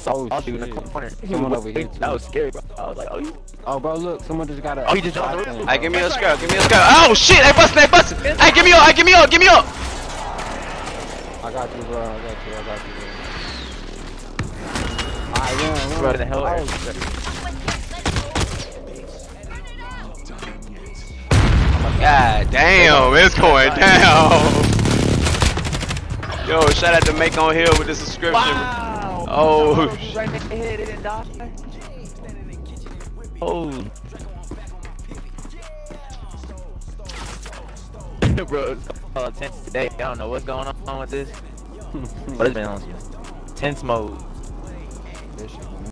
Oh all shit. in the corner. Someone over here too. That was scary, bro. I was like, oh, you. Oh bro, look, someone just got a. Oh, he just jumped the roof. Hey, give me a scrap, give me a scrap. Oh shit, they bustin', they bustin'. Hey, give me up, hey, give me up, give me up. I got you, bro. I got you, bro. Alright, run. Bro, the hell. Oh, God damn, it's going down. Yo, shout out to Make on Hill with the subscription. Wow. Oh, Right in the head, it didn't die. Oh. Bro, it's tense today. I don't know what's going on with this. But it's been on tense mode.